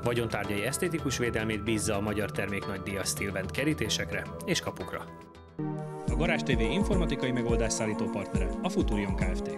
Vagyontárgyai esztétikus védelmét bízza a Magyar Terméknagydíjas Stilvent kerítésekre és kapukra. A Garázs TV informatikai megoldás szállító partnere a Futurion Kft.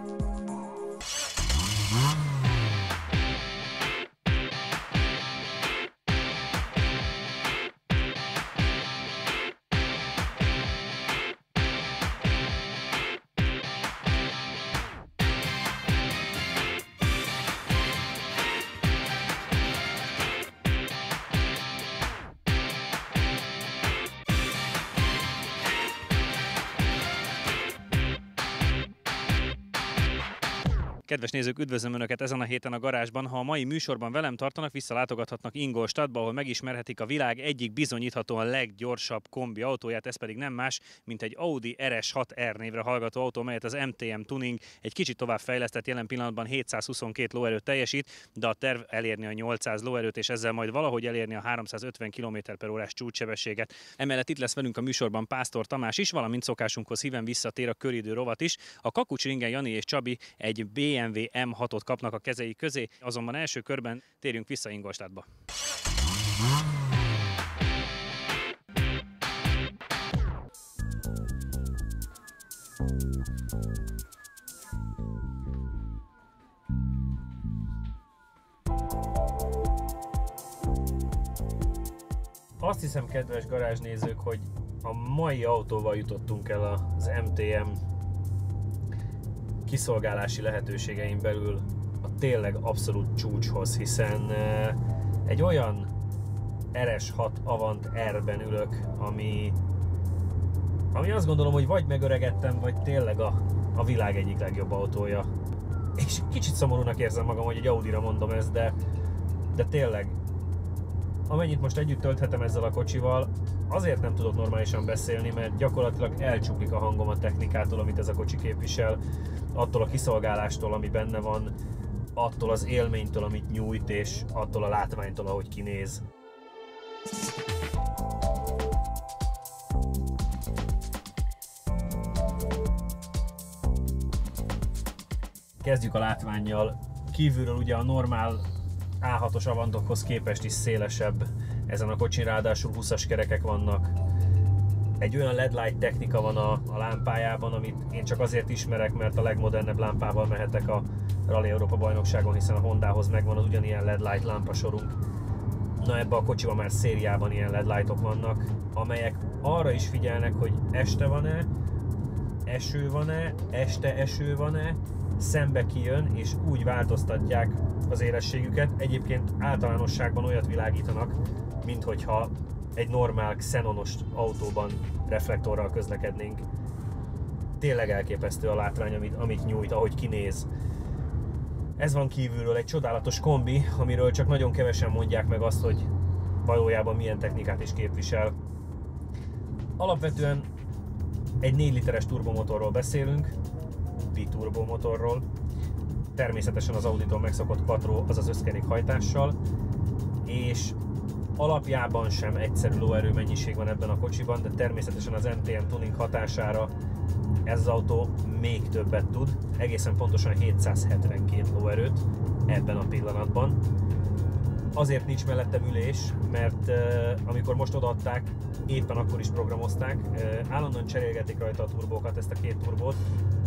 Kedves nézők, üdvözlöm Önöket ezen a héten a garázsban. Ha a mai műsorban velem tartanak, visszalátogathatnak Ingolstadtba, ahol megismerhetik a világ egyik bizonyíthatóan leggyorsabb kombi autóját, ez pedig nem más, mint egy Audi RS6R névre hallgató autó, melyet az MTM Tuning egy kicsit tovább fejlesztett, jelen pillanatban 722 lóerőt teljesít, de a terv elérni a 800 lóerőt, és ezzel majd valahogy elérni a 350 km/h csúcssebességet. Emellett itt lesz velünk a műsorban Pásztor Tamás is, valamint szokásunkhoz híven visszatér a köridő rovat is. A Kakucsringen Jani és Csabi egy BMW M6-ot kapnak a kezei közé, azonban első körben térjünk vissza Ingolstadtba. Azt hiszem, kedves garázsnézők, hogy a mai autóval jutottunk el az MTM kiszolgálási lehetőségein belül a tényleg abszolút csúcshoz, hiszen egy olyan RS6 Avant R-ben ülök, ami azt gondolom, hogy vagy megöregettem, vagy tényleg a világ egyik legjobb autója. És kicsit szomorúnak érzem magam, hogy egy Audira mondom ezt, de tényleg, amennyit most együtt tölthetem ezzel a kocsival, azért nem tudok normálisan beszélni, mert gyakorlatilag elcsuklik a hangom a technikától, amit ez a kocsi képvisel, attól a kiszolgálástól, ami benne van, attól az élménytől, amit nyújt, és attól a látványtól, ahogy kinéz. Kezdjük a látvánnyal. Kívülről ugye a normál A6-os Avantokhoz képest is szélesebb ezen a kocsin, ráadásul 20-as kerekek vannak. Egy olyan LED light technika van a lámpájában, amit én csak azért ismerek, mert a legmodernebb lámpával mehetek a Rally Európa bajnokságon, hiszen a Hondához megvan az ugyanilyen LED light lámpasorunk. Na, ebben a kocsiban már szériában ilyen LED lightok vannak, amelyek arra is figyelnek, hogy este van-e, eső van-e, este eső van-e, szembe kijön, és úgy változtatják az élességüket. Egyébként általánosságban olyat világítanak, minthogyha egy normál xenonos autóban reflektorral közlekednénk. Tényleg elképesztő a látvány, amit nyújt, ahogy kinéz. Ez van kívülről, egy csodálatos kombi, amiről csak nagyon kevesen mondják meg azt, hogy valójában milyen technikát is képvisel. Alapvetően egy 4 literes turbomotorról beszélünk, biturbo motorról, természetesen az Auditól megszokott quattro, azaz összkerékhajtással, és alapjában sem egyszerű lóerő mennyiség van ebben a kocsiban, de természetesen az MTM Tuning hatására ez az autó még többet tud, egészen pontosan 772 lóerőt ebben a pillanatban. Azért nincs mellettem ülés, mert amikor most odaadták, éppen akkor is programozták, állandóan cserélgetik rajta a turbókat, ezt a két turbót,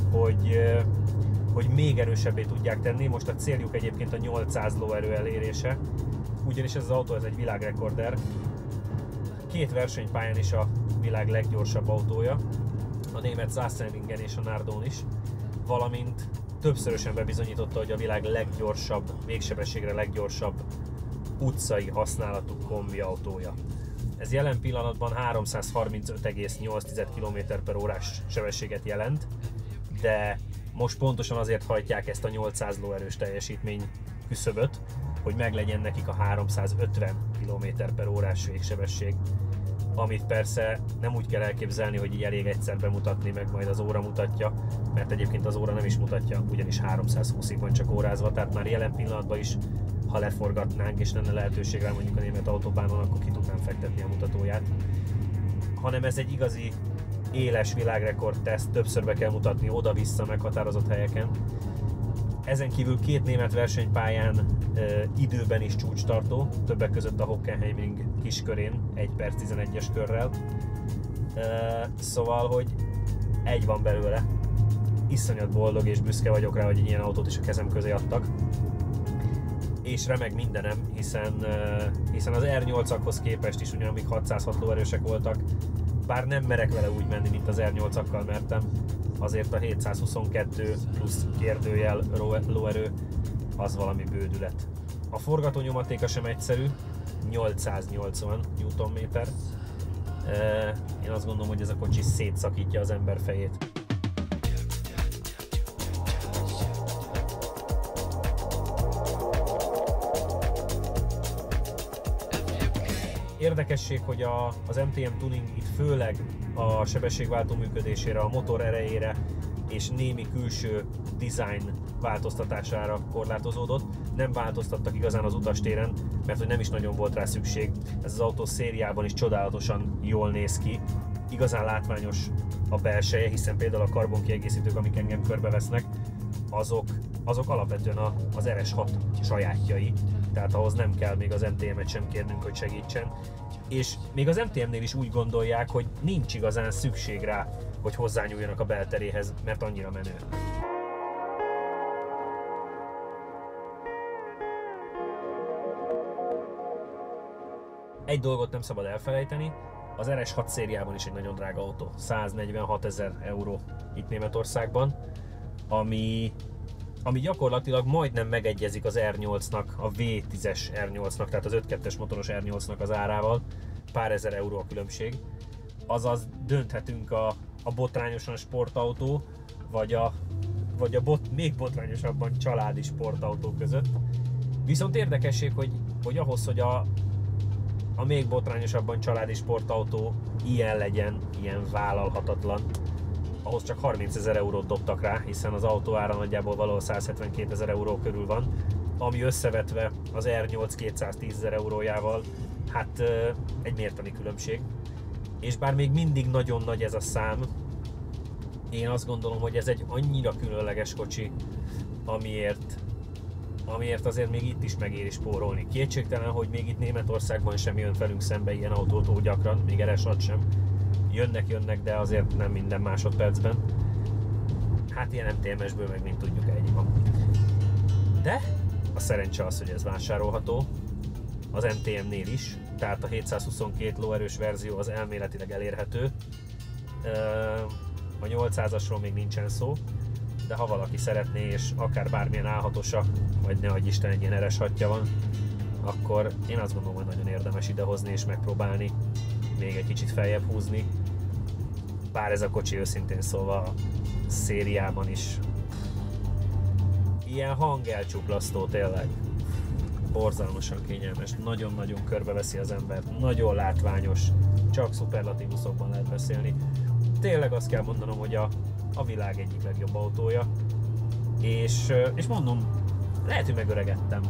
hogy még erősebbé tudják tenni. Most a céljuk egyébként a 800 lóerő elérése, ugyanis ez az autó egy világrekorder. 2 versenypályán is a világ leggyorsabb autója, a német Sachsenringen és a Nardón is, valamint többszörösen bebizonyította, hogy a világ leggyorsabb, végsebességre leggyorsabb utcai használatú kombi autója. Ez jelen pillanatban 335,8 km/h sebességet jelent, de most pontosan azért hajtják ezt a 800 lóerős teljesítmény küszöböt, hogy meglegyen nekik a 350 km/h végsebesség, amit persze nem úgy kell elképzelni, hogy így elég egyszer bemutatni, meg majd az óra mutatja, mert egyébként az óra nem is mutatja, ugyanis 320-ig van csak órázva, tehát már jelen pillanatban is, ha leforgatnánk és lenne lehetőség rá mondjuk a német autóbánon, akkor ki tudnám fektetni a mutatóját. Hanem ez egy igazi éles világrekord teszt, többször be kell mutatni oda-vissza meghatározott helyeken. Ezen kívül 2 német versenypályán időben is csúcstartó, többek között a Hockenheimring kiskörén 1 perc 11-es körrel. Szóval, hogy egy van belőle. Iszonyat boldog és büszke vagyok rá, hogy egy ilyen autót is a kezem közé adtak. És remeg mindenem, hiszen az R8-akhoz képest is ugyan még 606 lóerősek voltak, bár nem merek vele úgy menni, mint az R8-akkal mertem, azért a 722 plusz kérdőjel lóerő az valami bődület. A forgatónyomatéka sem egyszerű, 880 Nm. Én azt gondolom, hogy ez a kocsi szétszakítja az ember fejét. Érdekesség, hogy az MTM Tuning itt főleg a sebességváltó működésére, a motor erejére és némi külső design változtatására korlátozódott. Nem változtattak igazán az utastéren, mert hogy nem is nagyon volt rá szükség. Ez az autó szériában is csodálatosan jól néz ki. Igazán látványos a belseje, hiszen például a karbonkiegészítők, amik engem körbevesznek, azok alapvetően az RS6 sajátjai. Tehát ahhoz nem kell még az MTM-et sem kérnünk, hogy segítsen. És még az MTM-nél is úgy gondolják, hogy nincs igazán szükség rá, hogy hozzányúljanak a belteréhez, mert annyira menő. Egy dolgot nem szabad elfelejteni, az RS6 szériában is egy nagyon drága autó, 146 000 euró itt Németországban, ami gyakorlatilag majdnem megegyezik az R8-nak, a V10-es R8-nak, tehát az 5.2-es motoros R8-nak az árával, pár ezer euró a különbség. Azaz dönthetünk a botrányosan sportautó, vagy a még botrányosabban családi sportautó között. Viszont érdekesség, hogy ahhoz, hogy a még botrányosabban családi sportautó ilyen legyen, ilyen vállalhatatlan, ahhoz csak 30 000 eurót dobtak rá, hiszen az autó ára nagyjából valahol 172 000 euró körül van, ami összevetve az R8 210 000 eurójával, hát egy mértani különbség. És bár még mindig nagyon nagy ez a szám, én azt gondolom, hogy ez egy annyira különleges kocsi, amiért azért még itt is megéri spórolni. Kétségtelen, hogy még itt Németországban sem jön velünk szembe ilyen autót túl gyakran, még RS6 sem. Jönnek, de azért nem minden másodpercben. Hát ilyen MTMS-ből meg mint tudjuk egy van. De a szerencse az, hogy ez vásárolható az MTM-nél is, tehát a 722 lóerős verzió az elméletileg elérhető. A 800-asról még nincsen szó, de ha valaki szeretné, és akár bármilyen A6-osa, vagy ne adj Isten egy ilyen RS6-ja van, akkor én azt gondolom, hogy nagyon érdemes idehozni és megpróbálni még egy kicsit feljebb húzni. Bár ez a kocsi őszintén szólva a szériában is ilyen hangelcsuklasztó tényleg. Borzalmasan kényelmes, nagyon-nagyon körbeveszi az embert, nagyon látványos, csak szuperlatívuszokban lehet beszélni. Tényleg azt kell mondanom, hogy a világ egyik legjobb autója, és mondom, lehet, hogy megöregettem.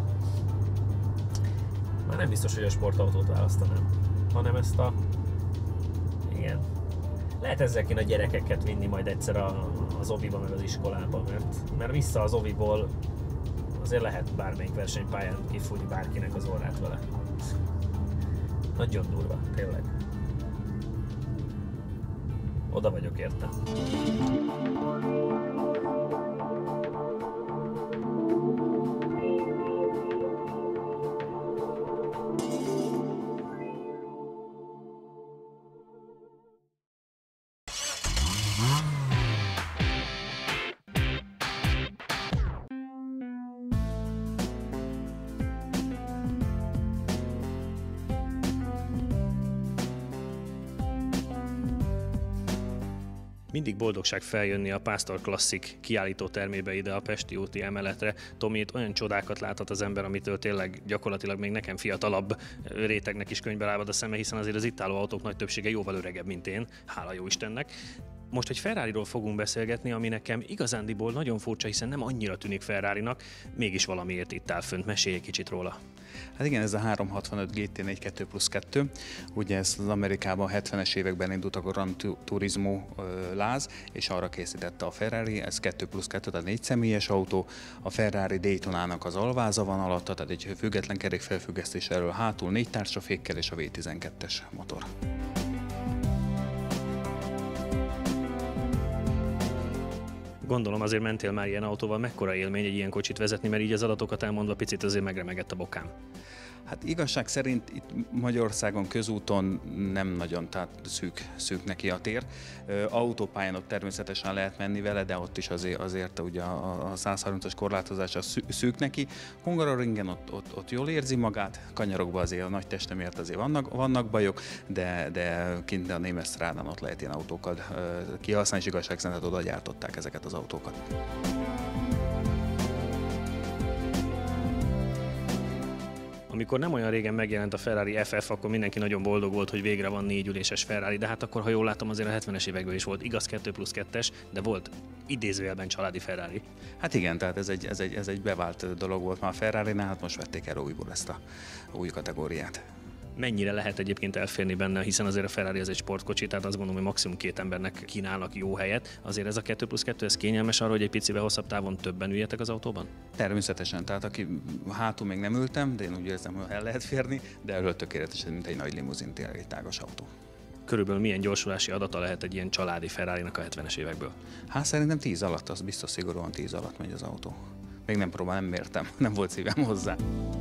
Már nem biztos, hogy a sportautót választanám, hanem ezt igen. Lehet ezzel kéne a gyerekeket vinni majd egyszer az oviba, meg az iskolába, mert vissza az oviból azért lehet bármelyik versenypályán kifújni bárkinek az orrát vele. Nagyon durva, tényleg. Oda vagyok érte. Mindig boldogság feljönni a Pásztor Classic kiállító termébe ide a Pesti úti emeletre. Tomi, itt olyan csodákat láthat az ember, amitől tényleg gyakorlatilag még nekem fiatalabb rétegnek is könyvbe lábad a szeme, hiszen azért az itt álló autók nagy többsége jóval öregebb, mint én, hála jó Istennek. Most egy Ferrariról fogunk beszélgetni, ami nekem igazándiból nagyon furcsa, hiszen nem annyira tűnik Ferrarinak, mégis valamiért itt áll fönt. Mesélj egy kicsit róla. Hát igen, ez a 365 GT4 2+2, ugye ez az Amerikában 70-es években indult a Gran Turismo láz, és arra készítette a Ferrari, ez 2+2, tehát 4 személyes autó, a Ferrari Daytonának az alváza van alatta, tehát egy független kerékfelfüggesztés erről hátul 4 tárcsafékkel és a V12-es motor. Gondolom azért mentél már ilyen autóval, mekkora élmény egy ilyen kocsit vezetni, mert így az adatokat elmondva picit azért megremegett a bokám. Hát igazság szerint itt Magyarországon közúton nem nagyon, tehát szűk neki a tér. Autópályán ott természetesen lehet menni vele, de ott is azért ugye a 130-as korlátozása szűk neki. Hungaroringen ott jól érzi magát, kanyarokban azért a nagy testemért azért vannak bajok, de kint a német strádán ott lehet ilyen autókat kihasználni, és igazság szerint oda gyártották ezeket az autókat. Amikor nem olyan régen megjelent a Ferrari FF, akkor mindenki nagyon boldog volt, hogy végre van 4 üléses Ferrari, de hát akkor, ha jól látom, azért a 70-es években is volt, igaz 2+2-es, de volt idézőjelben családi Ferrari. Hát igen, tehát ez egy bevált dolog volt már a Ferrarinál, hát most vették el újból ezt a új kategóriát. Mennyire lehet egyébként elférni benne, hiszen azért a Ferrari ez egy sportkocsi, tehát azt gondolom, hogy maximum 2 embernek kínálnak jó helyet. Azért ez a 2+2, ez kényelmes arra, hogy egy picivel hosszabb távon többen üljetek az autóban? Természetesen, tehát aki hátul még nem ültem, de én úgy érzem, hogy el lehet férni, de elől tökéletesen, mint egy nagy limuzin, tényleg egy tágas autó. Körülbelül milyen gyorsulási adata lehet egy ilyen családi Ferrarinak a 70-es évekből? Hát szerintem 10 alatt, az biztos szigorúan 10 alatt megy az autó. Még nem próbálom, nem mértem, nem volt szívem hozzá.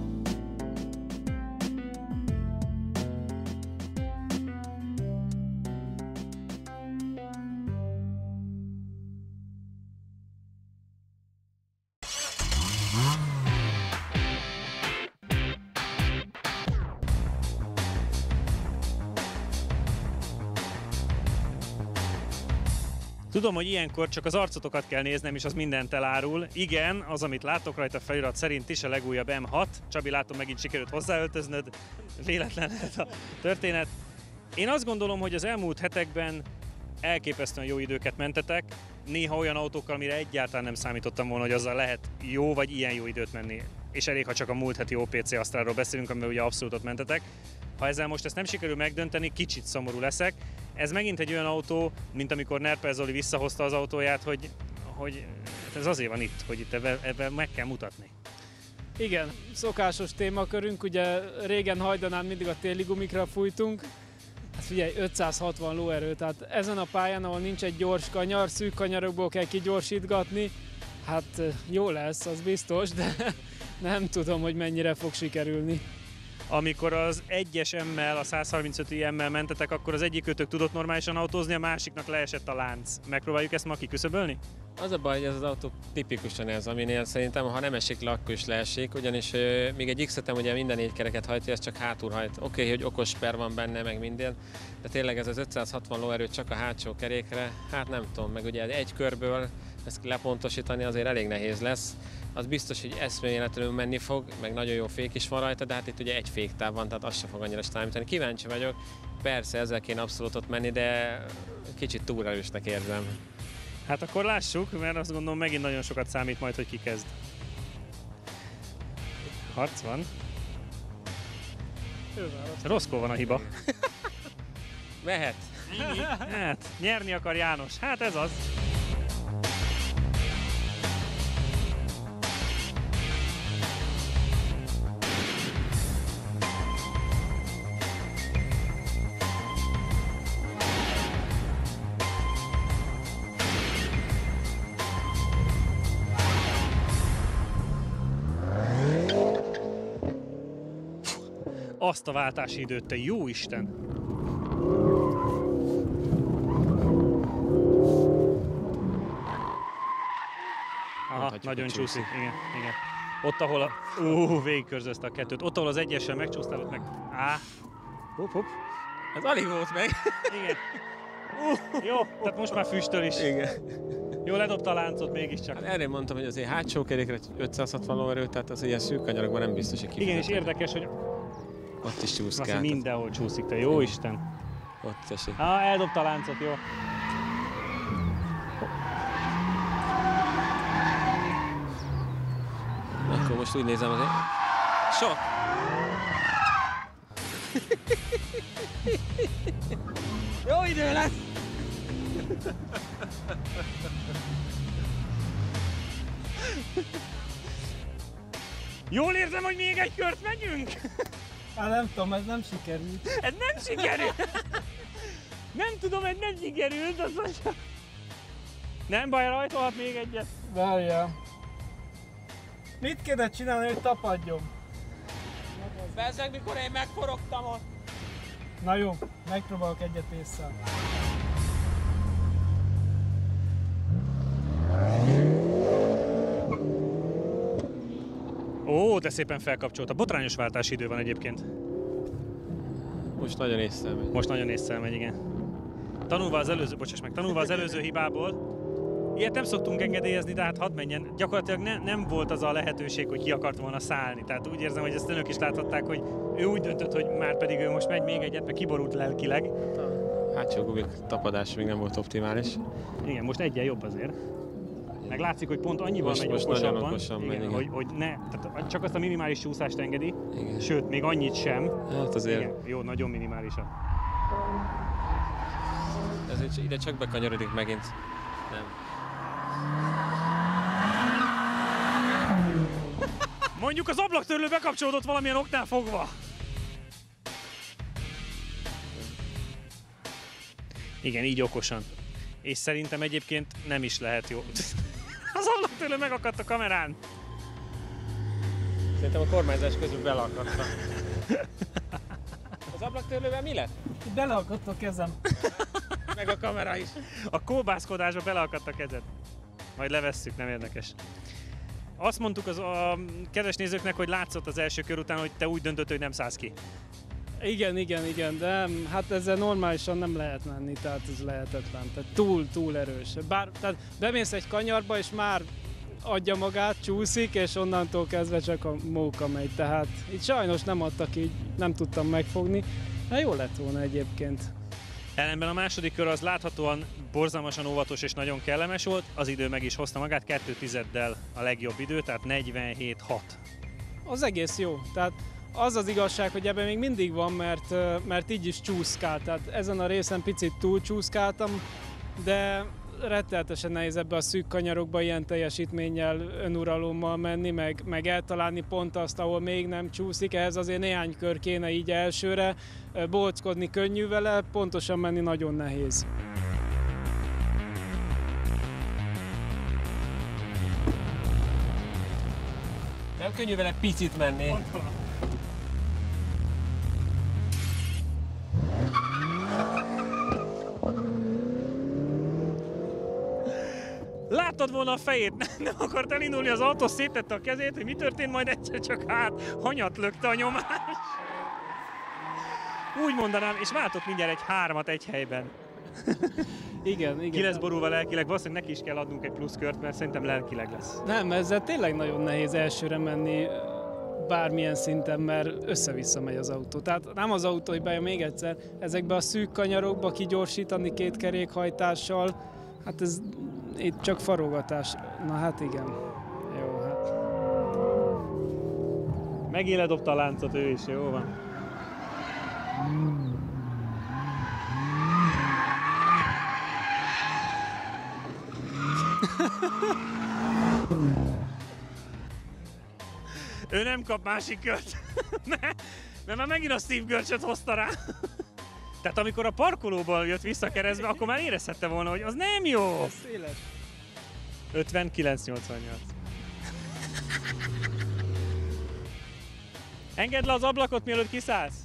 Tudom, hogy ilyenkor csak az arcotokat kell néznem, és az mindent elárul. Igen, az, amit látok rajta felirat szerint is a legújabb M6. Csabi, látom, megint sikerült hozzáöltöznöd. Véletlen lehet a történet. Én azt gondolom, hogy az elmúlt hetekben elképesztően jó időket mentetek. Néha olyan autókkal, amire egyáltalán nem számítottam volna, hogy azzal lehet jó vagy ilyen jó időt menni. És elég, ha csak a múlt heti OPC Astralról beszélünk, amivel ugye abszolút mentetek. Ha ezzel most ezt nem sikerül megdönteni, kicsit szomorú leszek. Ez megint egy olyan autó, mint amikor Nerpel Zoli visszahozta az autóját, hogy ez azért van itt, hogy itt ebben meg kell mutatni. Igen, szokásos témakörünk, ugye régen hajdanán mindig a téli gumikra fújtunk. Hát figyelj, 560 lóerő, tehát ezen a pályán, ahol nincs egy gyors kanyar, szűk kanyarokból kell kigyorsítgatni, hát jó lesz, az biztos, de nem tudom, hogy mennyire fog sikerülni. Amikor az 1-es M-mel, a 135 M-mel mentetek, akkor az egyikőtök tudott normálisan autózni, a másiknak leesett a lánc. Megpróbáljuk ezt ma kiküszöbölni? Az a baj, hogy ez az autó tipikusan ez, aminél szerintem, ha nem esik le, akkor is leesik, ugyanis még egy X-etem ugye minden 4 kereket hajtja, ez csak hátul hajt. Oké, hogy okos per van benne, meg minden, de tényleg ez az 560 lóerő csak a hátsó kerékre, hát nem tudom, meg ugye egy körből ezt lepontosítani azért elég nehéz lesz. Az biztos, hogy eszméletlenül menni fog, meg nagyon jó fék is van rajta, de hát itt ugye egy féktáv van, tehát az sem fog annyira számítani. Kíváncsi vagyok, persze ezzel kéne abszolút ott menni, de kicsit túl erősnek érzem. Hát akkor lássuk, mert azt gondolom megint nagyon sokat számít majd, hogy ki kezd. Harc van. Rosszkó van a hiba. Mehet. Hát, nyerni akar János. Hát ez az. Azt a váltási időt, te jó Isten! Aha, nagyon csúszik, igen. Ott, ahol a... végigkörzözte a kettőt. Ott, ahol az 1-essel megcsúsztál, ott meg... Hopp. Ez alig volt meg. Igen. Jó, tehát most már füstöl is. Igen. Jó, ledobta a láncot mégiscsak. Hát erre mondtam, hogy azért hátsó kerékre 560 lóerő, tehát az ilyen szűk kanyarokban nem biztos, hogy Igen, és érdekes, hogy ott is csúszkál. Azt mindenhol csúszik, te jó Isten. Ott esik. Eldobta a láncot, jó. most úgy nézem, hogy sok. Jó idő lesz! Jól érzem, hogy még egy kört megyünk? Hát nem tudom, ez nem sikerült. Ez nem sikerült! Nem tudom, ez nem sikerült, azt mondja. Nem baj, rajtolhat még egyet. Várjál. Mit kéne csinálni, hogy tapadjon? Bezzeg, mikor én megforogtam ott. Na jó, megpróbálok egyet észre. Ó, de szépen felkapcsolta. Botrányos váltási idő van egyébként. Most nagyon észre megy. Most nagyon észre megy, igen. Tanulva az előző hibából. Ilyet nem szoktunk engedélyezni, de hát hadd menjen. Gyakorlatilag nem volt az a lehetőség, hogy ki akart volna szállni. Tehát úgy érzem, hogy ezt önök is láthatták, hogy ő úgy döntött, hogy már pedig ő most megy még egyet, mert kiborult lelkileg. A hátsó gumik tapadás még nem volt optimális. Igen, most egyen jobb azért. Meg látszik, hogy pont annyival Most- megy most okosabban, nagyon okosan megy, igen. hogy ne, tehát csak azt a minimális csúszást engedi, Igen. sőt, még annyit sem. Hát azért. Igen, jó, nagyon minimálisat. Ez ide csak bekanyarodik megint. Nem. Mondjuk az ablaktörlő bekapcsolódott valamilyen oknál fogva. Igen, így okosan. És szerintem egyébként nem is lehet jó. Az ablaktörlő megakadt a kamerán. Szerintem a kormányzás közül beleakadtam. Az ablaktörlővel mi lett? Beleakadt a kezem. Meg a kamera is. A kóbászkodásba beleakadt a kezed. Majd levesszük, nem érdekes. Azt mondtuk a kedves nézőknek, hogy látszott az első kör után, hogy te úgy döntöttél, hogy nem szállsz ki. Igen, de hát ezzel normálisan nem lehet menni, tehát ez lehetetlen. Tehát túl erős. Tehát bemész egy kanyarba, és már adja magát, csúszik, és onnantól kezdve csak a móka megy. Tehát itt sajnos nem adtak, így nem tudtam megfogni. Hát jó lett volna egyébként. Ellenben a második kör az láthatóan borzalmasan óvatos és nagyon kellemes volt, az idő meg is hozta magát, 2,1-del a legjobb idő, tehát 47,6. Az egész jó. Tehát az az igazság, hogy ebben még mindig van, mert így is csúszkál. Tehát ezen a részen picit túl csúszkáltam, de rettenetesen nehéz ebbe a szűk kanyarokba ilyen teljesítménnyel, önuralommal menni, meg eltalálni pont azt, ahol még nem csúszik. Ehhez azért néhány kör kéne így elsőre. Bolckodni könnyű vele, pontosan menni nagyon nehéz. Nem könnyű vele picit menni. Láttad volna a fejét, nem akart elindulni az autó, széttette a kezét, hogy mi történt, majd egyszer csak hanyat lökte a nyomás. Úgy mondanám, és váltott mindjárt egy 3-at egy helyben. Igen. Ki lesz borulva lelkileg, valószínűleg neki is kell adnunk egy pluszkört, mert szerintem lelkileg lesz. Nem, ezzel tényleg nagyon nehéz elsőre menni bármilyen szinten, mert össze-vissza megy az autó. Tehát nem az autó hibája, még egyszer, ezekbe a szűk kanyarokba kigyorsítani 2 kerékhajtással, hát ez itt csak farogatás. Na hát igen. Jó, hát. Megint ledobta a láncot ő is, jó van. Ő nem kap másik kört, mert már megint a Steve görcsöt hozta rá. Tehát amikor a parkolóból jött vissza keresztbe, akkor már érezhette volna, hogy az nem jó. Széles. 59-88. Engedd le az ablakot, mielőtt kiszállsz.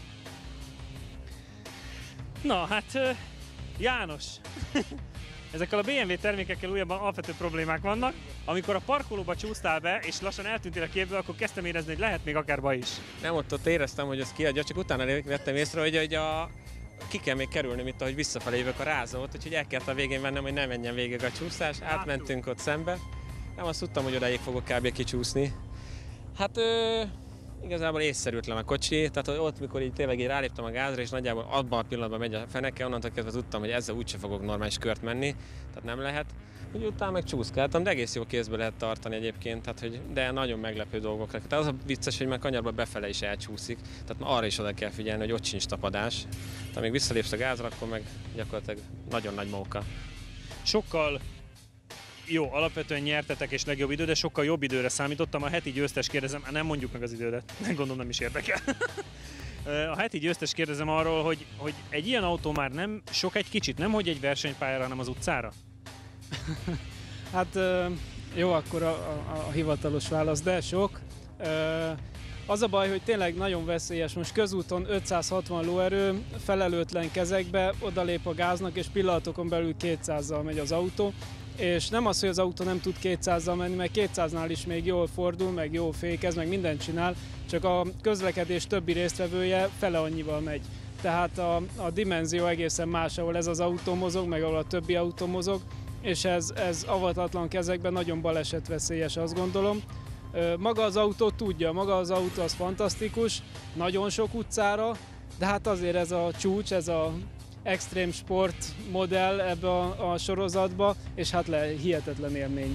Na, hát János, ezekkel a BMW termékekkel újabban alapvető problémák vannak. Amikor a parkolóba csúsztál be, és lassan eltűntél a képből, akkor kezdtem érezni, hogy lehet még akár baj is. Nem, ott éreztem, hogy ez kiadja, csak utána vettem észre, hogy ki kell még kerülni, mint ahogy visszafelé jövök a rázót, úgyhogy el kellett a végén vennem, hogy ne menjen végig a csúszás. Átmentünk ott szembe. Nem, azt tudtam, hogy odáig fogok kb. Kicsúszni. Hát Igazából észszerűtlen a kocsi, tehát ott, mikor így tényleg így ráléptem a gázra, és nagyjából abban a pillanatban megy a feneke, onnantól kezdve tudtam, hogy ezzel úgyse fogok normális kört menni, tehát nem lehet. Úgy utána meg csúszkáltam, de egész jó kézbe lehet tartani egyébként, tehát, de nagyon meglepő dolgokra. Tehát az a vicces, hogy már kanyarba befele is elcsúszik, tehát arra is oda kell figyelni, hogy ott sincs tapadás. Tehát amíg visszalépsz a gázra, akkor meg gyakorlatilag nagyon nagy móka. Sokkal jó, alapvetően nyertetek és legjobb idő, de sokkal jobb időre számítottam. A heti győztes kérdezem, nem mondjuk meg az idődet, nem gondolom, nem is érdekel. A heti győztes kérdezem arról, hogy egy ilyen autó már nem sok egy kicsit, nem hogy egy versenypályára, hanem az utcára? Hát jó, akkor a hivatalos válasz, de sok. Az a baj, hogy tényleg nagyon veszélyes. Most közúton 560 lóerő, felelőtlen kezekbe, odalép a gáznak, és pillanatokon belül 200-zal megy az autó. És nem az, hogy az autó nem tud 200-zal menni, mert 200-nál is még jól fordul, meg jól fékez, meg mindent csinál, csak a közlekedés többi résztvevője fele annyival megy. Tehát a dimenzió egészen más, ahol ez az autó mozog, meg ahol a többi autó mozog, és ez avatatlan kezekben nagyon balesetveszélyes, azt gondolom. Maga az autó tudja, maga az autó az fantasztikus, nagyon sok utcára, de hát azért ez a csúcs, ez a extrém sport modell ebbe a sorozatba, és hát hihetetlen élmény.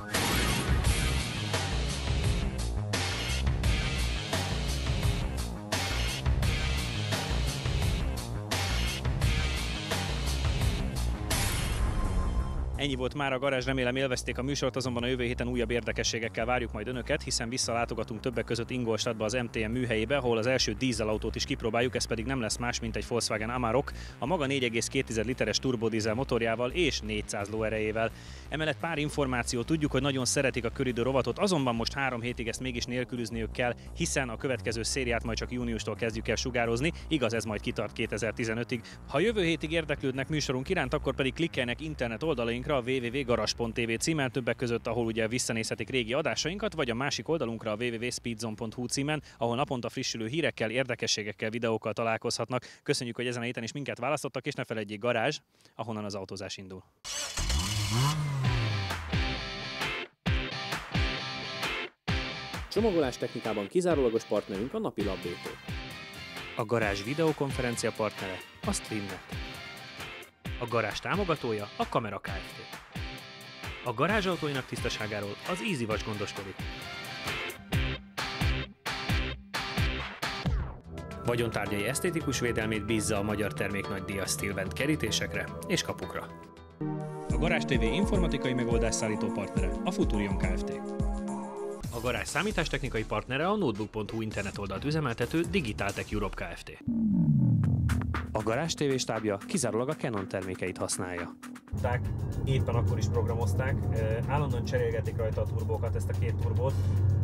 Ennyi volt már a garázs, remélem élvezték a műsort, azonban a jövő héten újabb érdekességekkel várjuk majd önöket, hiszen visszalátogatunk többek között Ingolstadtba az MTM műhelyébe, ahol az első dízelautót is kipróbáljuk, ez pedig nem lesz más, mint egy Volkswagen Amarok, a maga 4,2 literes turbodízel motorjával és 400 lóerejével. Emellett pár információ, tudjuk, hogy nagyon szeretik a köridő rovatot, azonban most 3 hétig ezt mégis nélkülözniük kell, hiszen a következő szériát majd csak júniustól kezdjük el sugározni, igaz, ez majd kitart 2015-ig. Ha jövő hétig érdeklődnek műsorunk iránt, akkor pedig klikkeljenek internet oldalainkra, a www.garage.tv címen, többek között, ahol ugye visszanézhetik régi adásainkat, vagy a másik oldalunkra a www.speedzone.hu címen, ahol naponta frissülő hírekkel, érdekességekkel, videókkal találkozhatnak. Köszönjük, hogy ezen a héten is minket választottak, és ne feledjék, garázs, ahonnan az autózás indul. Csomagolás technikában kizárólagos partnerünk a Napilab BT. A garázs videokonferencia partnere a Streamnet. A garázs támogatója a Kamera Kft. A garázsautóinak tisztaságáról az EasyWatch gondoskodik. Vagyontárgyai esztétikus védelmét bízza a magyar termék nagydíjas Stilbent kerítésekre és kapukra. A Garázs TV informatikai megoldásszállító partnere a Futurion Kft. A garázs számítástechnikai partnere a Notebook.hu internetoldalt üzemeltető Digitaltech Europe Kft. A Garázs TV stábja kizárólag a Canon termékeit használja. Éppen akkor is programozták, állandóan cserélgetik rajta a turbókat, ezt a két turbót,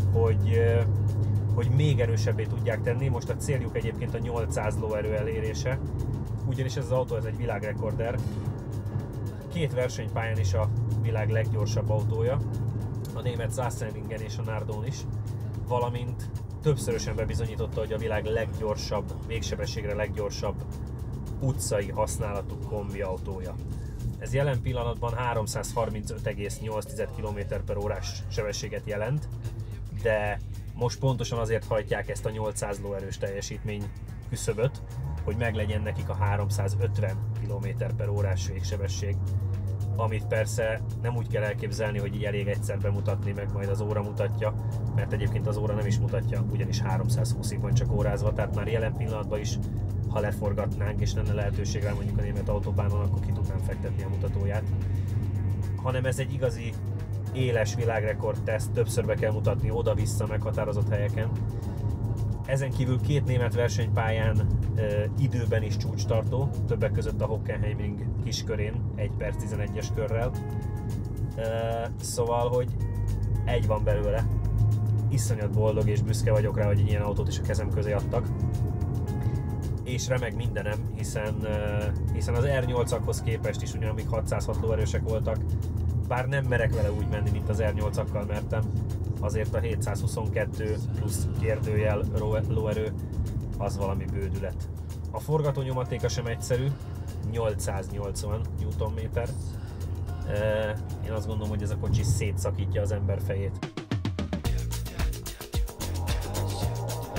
hogy még erősebbé tudják tenni. Most a céljuk egyébként a 800 lóerő elérése, ugyanis ez az autó egy világrekorder. 2 versenypályán is a világ leggyorsabb autója, a német Sachsenringen és a Nardón is, valamint többszörösen bebizonyította, hogy a világ leggyorsabb, végsebességre leggyorsabb utcai használatú kombiautója. Ez jelen pillanatban 335,8 km/h sebességet jelent, de most pontosan azért hajtják ezt a 800 lóerős teljesítmény küszöböt, hogy meglegyen nekik a 350 km/h végsebesség, amit persze nem úgy kell elképzelni, hogy így elég egyszer bemutatni, meg majd az óra mutatja, mert egyébként az óra nem is mutatja, ugyanis 320-ig van csak órázva, tehát már jelen pillanatban is, ha leforgatnánk és lenne lehetőség rá mondjuk a német autóbánon, akkor ki tudnám fektetni a mutatóját. Hanem ez egy igazi éles világrekord teszt, többször be kell mutatni oda-vissza meghatározott helyeken. Ezen kívül 2 német versenypályán időben is csúcstartó, többek között a Hockenheimring kiskörén 1 perc 11-es körrel. Szóval, hogy egy van belőle. Iszonyat boldog és büszke vagyok rá, hogy egy ilyen autót is a kezem közé adtak. És remeg mindenem, hiszen az R8-akhoz képest is ugyan amíg 606 lóerősek voltak, bár nem merek vele úgy menni, mint az R8-akkal mertem, azért a 722 plusz kérdőjel lóerő az valami bődület. A forgatónyomatéka sem egyszerű, 880 Nm. Én azt gondolom, hogy ez a kocsi szétszakítja az ember fejét.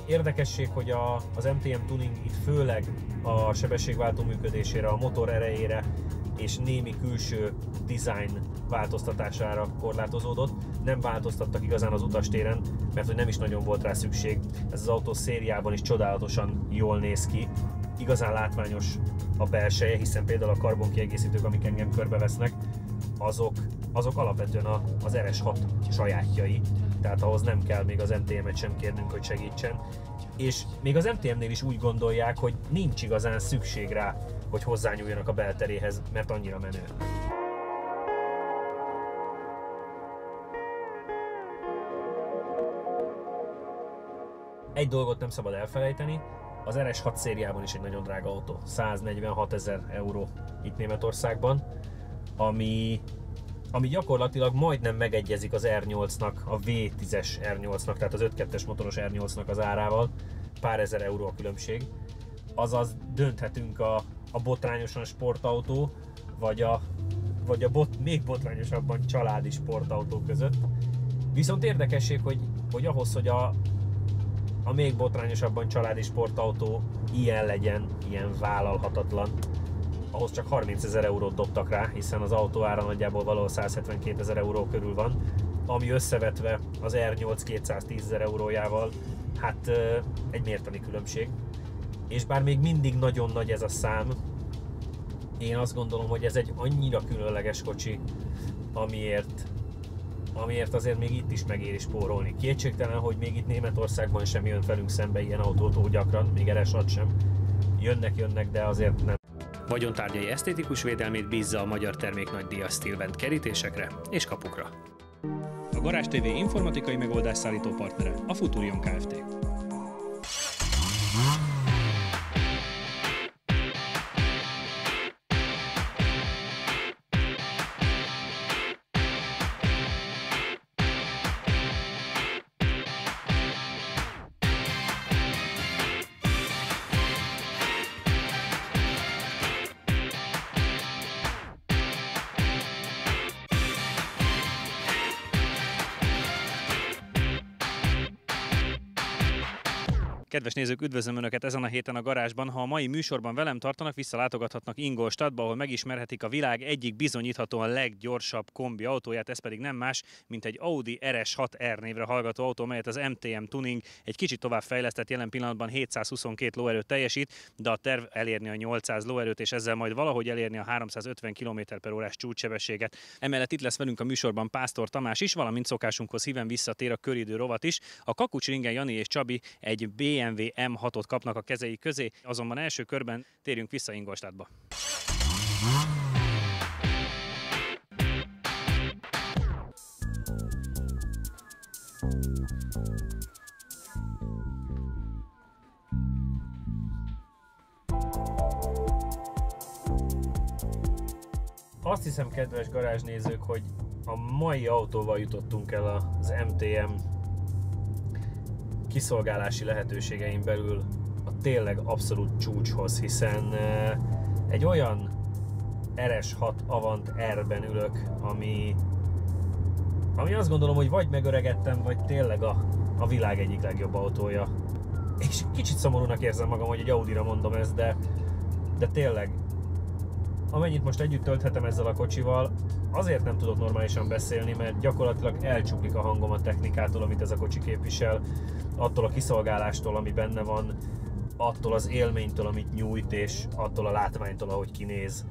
Érdekesség, hogy az MTM Tuning itt főleg a sebességváltó működésére, a motor erejére és némi külső design változtatására korlátozódott. Nem változtattak igazán az utastéren, mert hogy nem is nagyon volt rá szükség. Ez az autó szériában is csodálatosan jól néz ki. Igazán látványos a belseje, hiszen például a karbonkiegészítők, amik engem körbevesznek, azok alapvetően az RS6 sajátjai. Tehát ahhoz nem kell még az MTM-et sem kérnünk, hogy segítsen. És még az MTM-nél is úgy gondolják, hogy nincs igazán szükség rá, hogy hozzányúljanak a belteréhez, mert annyira menő. Egy dolgot nem szabad elfelejteni, az RS6 szériában is egy nagyon drága autó, 146 000 euró itt Németországban, ami gyakorlatilag majdnem megegyezik az R8-nak, a V10-es R8-nak, tehát az 5.2-es motoros R8-nak az árával, pár ezer euró a különbség. Azaz dönthetünk a botrányosan sportautó, vagy a még botrányosabban családi sportautó között. Viszont érdekesség, hogy ahhoz, hogy a még botrányosabban családi sportautó ilyen legyen, ilyen vállalhatatlan, ahhoz csak 30 000 eurót dobtak rá, hiszen az autó ára nagyjából valahol 172 000 euró körül van, ami összevetve az R8 210 000 eurójával, hát egy mértani különbség. És bár még mindig nagyon nagy ez a szám, én azt gondolom, hogy ez egy annyira különleges kocsi, amiért azért még itt is megéri spórolni. Kétségtelen, hogy még itt Németországban sem jön velünk szembe ilyen autótól gyakran, még RS6 sem. Jönnek, de azért nem. Vagyontárgyai esztétikus védelmét bízza a Magyar Terméknagydíjas Stilvent kerítésekre és kapukra. A Garázs TV informatikai megoldás szállító partnere a Futurion Kft. Kedves nézők, üdvözlöm Önöket ezen a héten a garázsban. Ha a mai műsorban velem tartanak, visszalátogathatnak Ingolstadtba, ahol megismerhetik a világ egyik bizonyíthatóan leggyorsabb kombi autóját, ez pedig nem más, mint egy Audi RS6R névre hallgató autó, melyet az MTM Tuning egy kicsit tovább fejlesztett, jelen pillanatban 722 lóerőt teljesít, de a terv elérni a 800 lóerőt, és ezzel majd valahogy elérni a 350 km/h csúcssebességet. Emellett itt lesz velünk a műsorban Pásztor Tamás is, valamint szokásunkhoz híven visszatér a köridő rovat is. A Kakucsringen Jani és Csabi egy BMW M6-ot kapnak a kezei közé, azonban első körben térjünk vissza Ingolstadtba. Azt hiszem, kedves garázsnézők, hogy a mai autóval jutottunk el az MTM kiszolgálási lehetőségein belül a tényleg abszolút csúcshoz, hiszen egy olyan RS6 Avant R-ben ülök, ami azt gondolom, hogy vagy megöregettem, vagy tényleg a világ egyik legjobb autója. És kicsit szomorúnak érzem magam, hogy egy Audira mondom ezt, de tényleg, amennyit most együtt tölthetem ezzel a kocsival, azért nem tudok normálisan beszélni, mert gyakorlatilag elcsuklik a hangom a technikától, amit ez a kocsi képvisel, attól a kiszolgálástól, ami benne van, attól az élménytől, amit nyújt, és attól a látványtól, ahogy kinéz.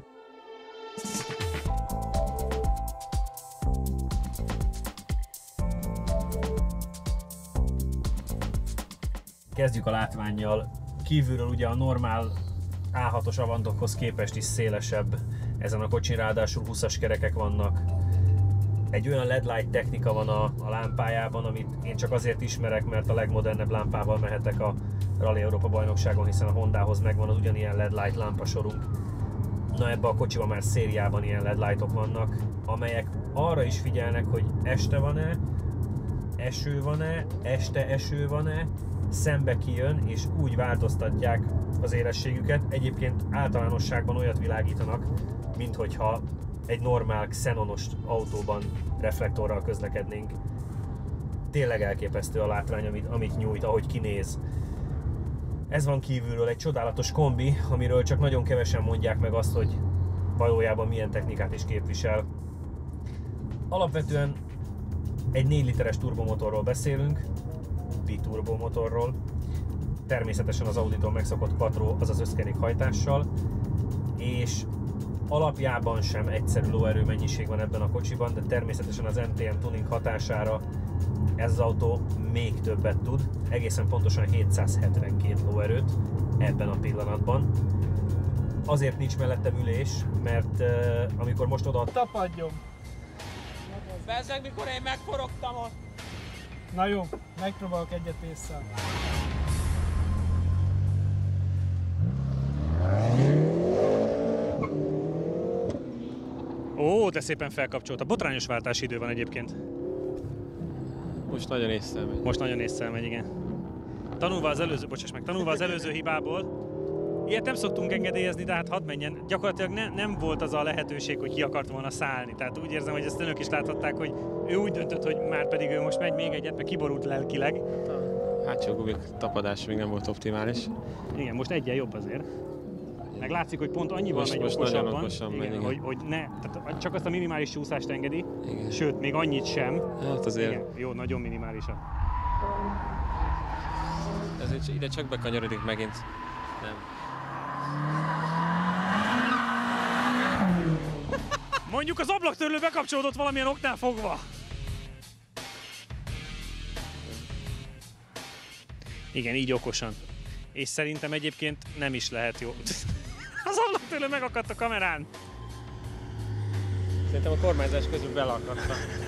Kezdjük a látvánnyal. Kívülről ugye a normál A6-os Avantokhoz képest is szélesebb ezen a kocsin, ráadásul 20-as kerekek vannak. Egy olyan LED light technika van a lámpájában, amit én csak azért ismerek, mert a legmodernebb lámpával mehetek a Rally Európa bajnokságon, hiszen a Hondához megvan az ugyanilyen LED light lámpasorunk. Na, ebben a kocsiban már szériában ilyen LED lightok vannak, amelyek arra is figyelnek, hogy este van-e, eső van-e, este eső van-e, szembe kijön, és úgy változtatják az élességüket. Egyébként általánosságban olyat világítanak, minthogyha egy normál xenonos autóban reflektorral közlekednénk. tényleg elképesztő a látvány, amit nyújt, ahogy kinéz. Ez van kívülről egy csodálatos kombi, amiről csak nagyon kevesen mondják meg azt, hogy valójában milyen technikát is képvisel. Alapvetően egy 4 literes turbomotorról beszélünk, biturbomotorról. Természetesen az Auditól megszokott quattro, azaz összkerékhajtással, és alapjában sem egyszerű lóerő mennyiség van ebben a kocsiban, de természetesen az MTM tuning hatására ez az autó még többet tud, egészen pontosan 772 lóerőt ebben a pillanatban. Azért nincs mellettem ülés, mert amikor most oda... Tapadjon! Bezzeg, mikor én megforogtam ott! Na jó, megpróbálok egyet észre. Ó, de szépen felkapcsolta. Botrányos váltási idő van egyébként. Most nagyon észre megy. Most nagyon észre megy, igen. Tanulva az előző hibából. Ilyet nem szoktunk engedélyezni, de hát hadd menjen. Gyakorlatilag nem volt az a lehetőség, hogy ki akart volna szállni. Tehát úgy érzem, hogy ezt önök is láthatták, hogy ő úgy döntött, hogy már pedig ő most megy még egyet, mert kiborult lelkileg. A hátsó gumik tapadás még nem volt optimális. Igen, most egyen jobb azért. Meg látszik, hogy pont annyival megy okosabban, hogy ne, tehát csak azt a minimális csúszást engedi, igen. Sőt, még annyit sem. Hát azért. Igen, jó, nagyon minimálisan. Ez ide csak bekanyarodik megint. Nem. Mondjuk az ablaktörlő bekapcsolódott valamilyen oknál fogva. Igen, így okosan. És szerintem egyébként nem is lehet jó. Az ablaktörlő megakadt a kamerán. Szerintem a kormányzás közül beleakadta.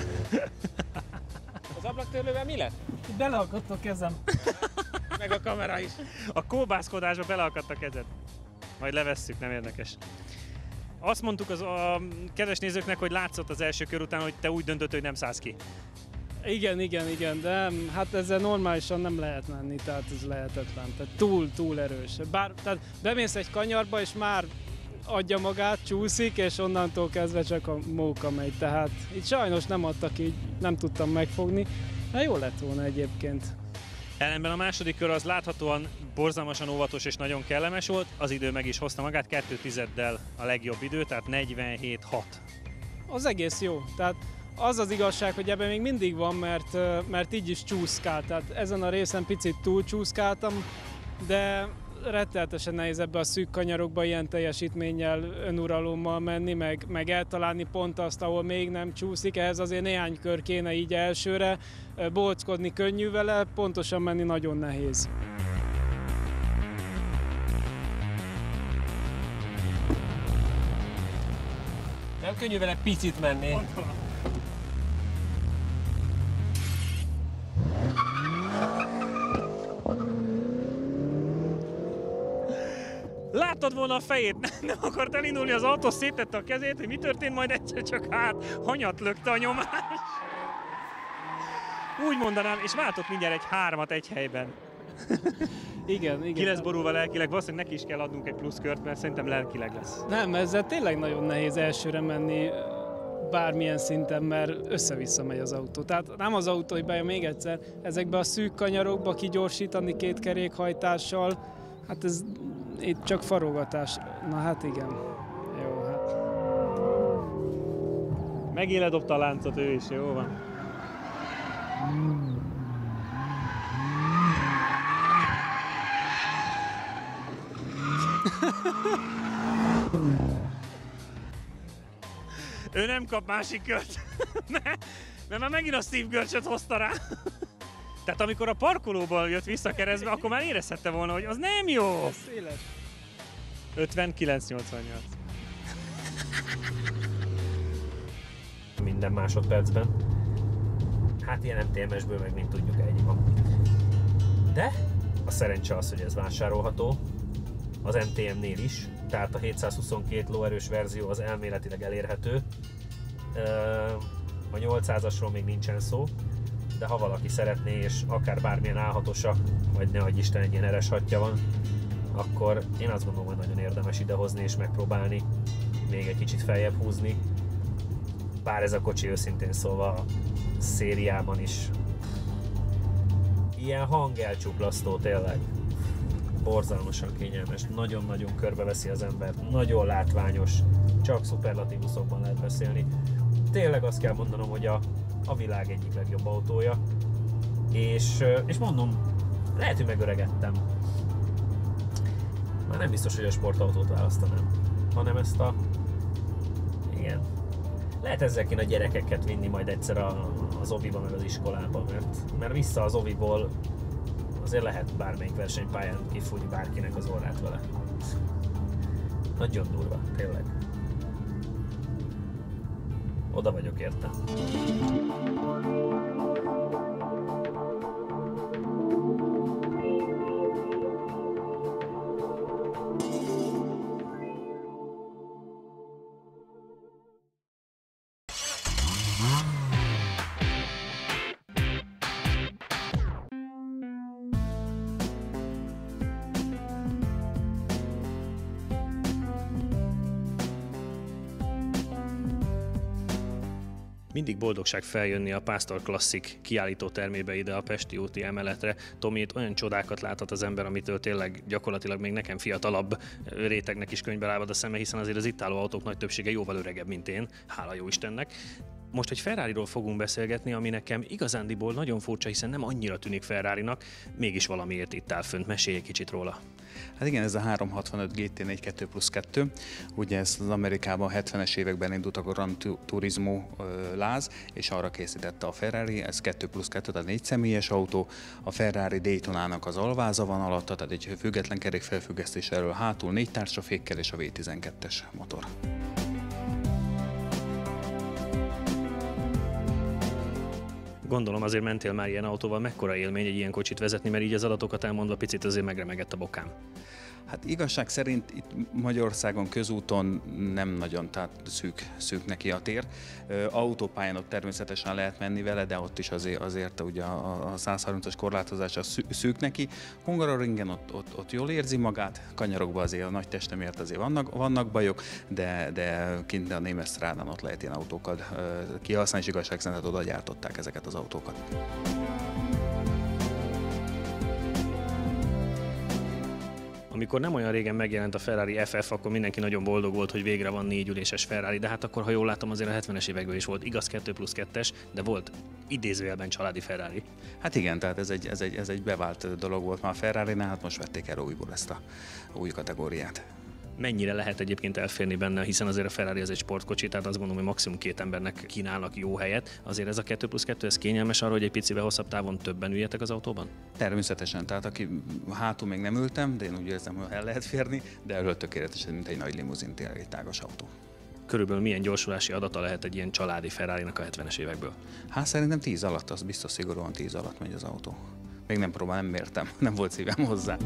Az ablaktörlővel mi lett? Beleakadt a kezem. Meg a kamera is. A kóbászkodásba beleakadt a kezed. Majd levesszük, nem érdekes. Azt mondtuk a kedves nézőknek, hogy látszott az első kör után, hogy te úgy döntött, hogy nem szállsz ki. Igen, de hát ezzel normálisan nem lehet menni, tehát ez lehetetlen, tehát túl erős. Tehát bemész egy kanyarba, és már adja magát, csúszik, és onnantól kezdve csak a móka megy, tehát itt sajnos nem adtak így, nem tudtam megfogni, de jó lett volna egyébként. Ellenben a második kör az láthatóan borzalmasan óvatos és nagyon kellemes volt, az idő meg is hozta magát, 2/10-del a legjobb idő, tehát 47.6. Az egész jó, tehát az az igazság, hogy ebben még mindig van, mert így is csúszkál, tehát ezen a részen picit túl csúszkáltam, de rettenetesen nehéz ebbe a szűk kanyarokba ilyen teljesítménnyel, önuralommal menni, meg eltalálni pont azt, ahol még nem csúszik, ehhez azért néhány kör kéne így elsőre, bolckodni könnyű vele, pontosan menni nagyon nehéz. Nem könnyű vele picit menni. Láttad volna a fejét, nem akart elindulni az autó, széttette a kezét, hogy mi történt, majd egyszer csak hanyat lökte a nyomás. Úgy mondanám, és váltott mindjárt egy 3-at egy helyben. Igen. Ki lesz borulva lelkileg, valószínűleg neki is kell adnunk egy pluszkört, mert szerintem lelkileg lesz. Nem, ezzel tényleg nagyon nehéz elsőre menni bármilyen szinten, mert össze-vissza megy az autó. Tehát nem az autó, hogy bejön még egyszer, ezekbe a szűk kanyarokba kigyorsítani 2 kerékhajtással, hát ez itt csak farogatás. Na hát igen. Jó, hát. Megint dobta a láncot ő is, jó van. Ő nem kap másik kört, mert már megint a Steve görcsöt hozta rá. Tehát amikor a parkolóból jött vissza keresztbe, akkor már érezhette volna, hogy az nem jó. Széles. 59-88. Minden másodpercben. Hát ilyen MTMS-ből meg mint tudjuk ennyi van. De a szerencse az, hogy ez vásárolható. Az MTM-nél is, tehát a 722 lóerős verzió az elméletileg elérhető. A 800-asról még nincsen szó, de ha valaki szeretné, és akár bármilyen A6-osa, vagy nehogy Isten egy ilyen RS6-ja van, akkor én azt gondolom, hogy nagyon érdemes idehozni és megpróbálni még egy kicsit feljebb húzni. Bár ez a kocsi őszintén szólva a szériában is ilyen hangelcsuplasztó tényleg. Borzalmasan kényelmes, nagyon-nagyon körbeveszi az embert, nagyon látványos, csak szuperlatívuszokban lehet beszélni. Tényleg azt kell mondanom, hogy a világ egyik legjobb autója, és mondom, lehet, hogy megöregettem. Már nem biztos, hogy a sportautót választanám, hanem ezt igen. Lehet ezzel kéne a gyerekeket vinni majd egyszer az oviba, meg az iskolába, mert vissza az oviból azért lehet bármelyik versenypályán kifújni bárkinek az orrát vele. Nagyon durva, tényleg. Oda vagyok érte. Mindig boldogság feljönni a Pásztor Classic kiállító termébe ide a Pesti úti emeletre. Tomi, itt olyan csodákat láthat az ember, amitől tényleg gyakorlatilag még nekem fiatalabb rétegnek is könyvbe lábad a szeme, hiszen azért az itt álló autók nagy többsége jóval öregebb, mint én, hála jó Istennek. Most egy Ferrariról fogunk beszélgetni, ami nekem igazándiból nagyon furcsa, hiszen nem annyira tűnik Ferrarinak, mégis valamiért itt áll fönt. Mesélj egy kicsit róla. Hát igen, ez a 365 GT4 2+2, ugye ez az Amerikában 70-es években indult a Gran Turismo láz, és arra készítette a Ferrari, ez 2+2, tehát 4 személyes autó, a Ferrari Daytonának az alváza van alatta, tehát egy független kerékfelfüggesztés elől hátul 4 tárcsafékkel és a V12-es motor. Gondolom azért mentél már ilyen autóval, mekkora élmény egy ilyen kocsit vezetni, mert így az adatokat elmondva picit azért megremegett a bokám. Hát igazság szerint itt Magyarországon közúton nem nagyon, tehát szűk neki a tér. Autópályán ott természetesen lehet menni vele, de ott is azért ugye a 130-as korlátozás szűk neki. Hungaroringen ott jól érzi magát, kanyarokban azért a nagy testemért azért vannak bajok, de kint a Németstrádán ott lehet ilyen autókat kihasználni, és igazság szerint oda gyártották ezeket az autókat. Amikor nem olyan régen megjelent a Ferrari FF, akkor mindenki nagyon boldog volt, hogy végre van 4 üléses Ferrari, de hát akkor, ha jól látom, azért a 70-es évekből is volt, igaz 2+2-es, de volt idézőjelben családi Ferrari. Hát igen, tehát ez egy bevált dolog volt már a Ferrarinál, hát most vették el újból ezt a új kategóriát. Mennyire lehet egyébként elférni benne, hiszen azért a Ferrari ez egy sportkocsi, tehát azt gondolom, hogy maximum 2 embernek kínálnak jó helyet. Azért ez a 2+2, ez kényelmes arra, hogy egy picivel hosszabb távon többen üljetek az autóban? Természetesen, tehát aki hátul még nem ültem, de én úgy érzem, hogy el lehet férni, de elől tökéletes, mint egy nagy limuzin, tényleg egy tágas autó. Körülbelül milyen gyorsulási adata lehet egy ilyen családi Ferrarinak a 70-es évekből? Hát szerintem 10 alatt, az biztos szigorúan 10 alatt megy az autó. Még nem nem mértem, nem volt szívem hozzá.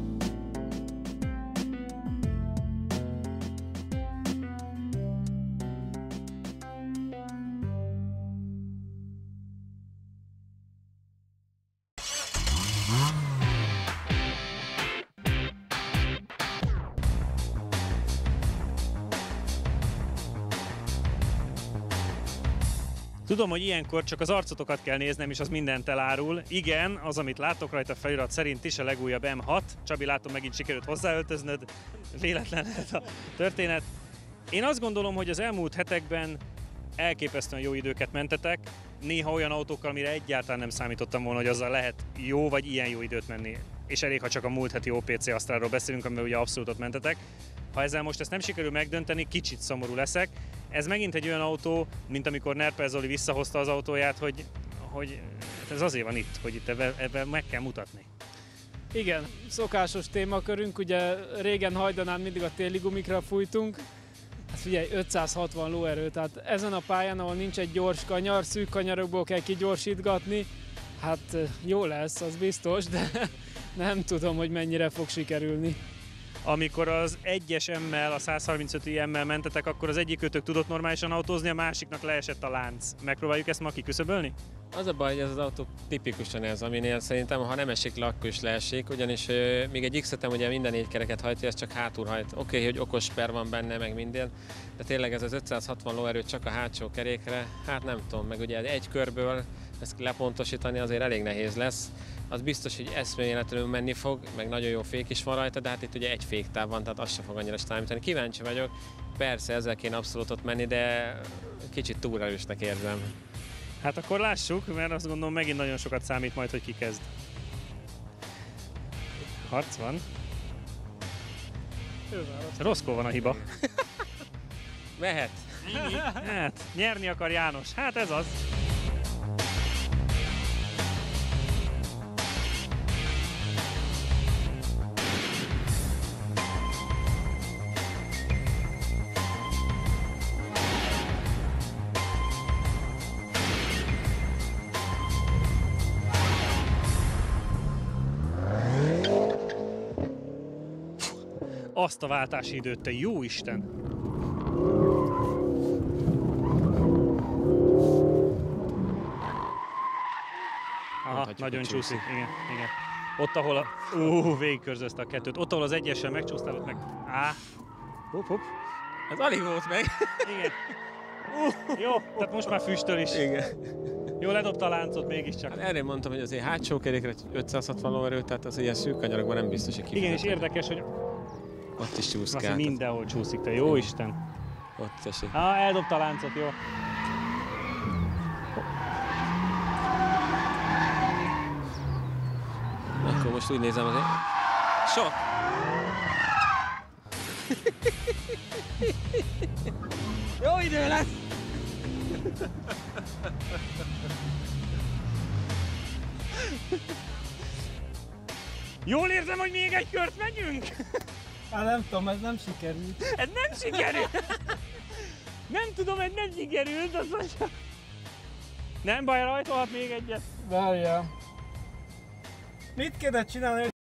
Tudom, hogy ilyenkor csak az arcotokat kell néznem, és az mindent elárul. Igen, az, amit látok rajta felirat szerint is a legújabb M6. Csabi, látom, megint sikerült hozzáöltöznöd. Véletlen lehet a történet. Én azt gondolom, hogy az elmúlt hetekben elképesztően jó időket mentetek. Néha olyan autókkal, amire egyáltalán nem számítottam volna, hogy azzal lehet jó vagy ilyen jó időt menni. És elég, ha csak a múlt heti OPC Astralról beszélünk, amivel ugye abszolút ott mentetek. Ha ezzel most ezt nem sikerül megdönteni, kicsit szomorú leszek. Ez megint egy olyan autó, mint amikor Nerper Zoli visszahozta az autóját, hogy ez azért van itt, hogy itt ebben meg kell mutatni. Igen, szokásos témakörünk, ugye régen hajdanán mindig a téli gumikra fújtunk. Hát figyelj, 560 lóerő, tehát ezen a pályán, ahol nincs egy gyors kanyar, szűk kanyarokból kell kigyorsítgatni, hát jó lesz, az biztos, de nem tudom, hogy mennyire fog sikerülni. Amikor az 1-es M-mel, a 135 M-mel mentetek, akkor az egyikőtök tudott normálisan autózni, a másiknak leesett a lánc. Megpróbáljuk ezt ma kiküszöbölni? Az a baj, hogy ez az autó tipikusan ez, aminél szerintem, ha nem esik le, akkor is leesik, ugyanis még egy X-etem ugye minden 4 kereket hajtja, ez csak hátul hajt. Oké, hogy okos per van benne, meg minden, de tényleg ez az 560 lóerő csak a hátsó kerékre, hát nem tudom, meg ugye egy körből ezt lepontosítani azért elég nehéz lesz. Az biztos, hogy eszméletlenül menni fog, meg nagyon jó fék is van rajta, de hát itt ugye egy féktáv van, tehát az sem fog annyira számítani. Kíváncsi vagyok, persze ezzel kéne abszolút ott menni, de kicsit túl erősnek érzem. Hát akkor lássuk, mert azt gondolom megint nagyon sokat számít majd, hogy ki kezd. Harc van. Roszkó van a hiba. Mehet! Hát, nyerni akar János. Hát ez az. Azt a váltási időt, te jó Isten! Aha, nagyon csúszik, igen. Ott, ahol a... végigkörzözte a kettőt. Ott, ahol az egyessel megcsúsztál, ott meg... Hopp. Ez alig volt meg. Igen. Jó, tehát most már füstöl is. Igen. Jó, ledobta a láncot mégiscsak. Hát erre mondtam, hogy azért hátsó kerékre 560 lóerő, tehát az ilyen szűk kanyarokban nem biztos, hogy Igen, és érdekes, hogy ott is csúszkál. azt mindenhol csúszik, te jó Isten. Ott esik. Eldobta a láncot, jó. Akkor most úgy nézem azért. Sok! Jó idő lesz! Jól érzem, hogy még egy kört megyünk? Hát nem tudom, ez nem sikerült. Ez nem sikerült! Nem tudom, ez nem sikerült, az mondja. Nem baj, rajtolhat még egyet. Várjál. Mit kéne csinálni,